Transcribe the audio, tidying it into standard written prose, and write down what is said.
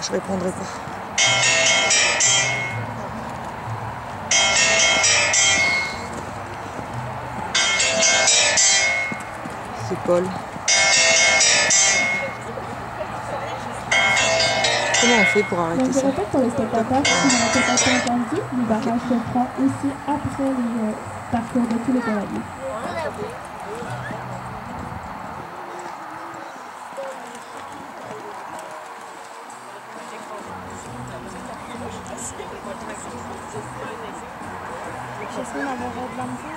je répondrai pas. C'est Paul. Comment on fait pour arrêter Donc, ça? je répète pour les spectateurs qui n'ont peut-être pas entendu, le barrage se prend aussi après les parcours de tous les cavaliers. J'essaie d'avoir de la musique.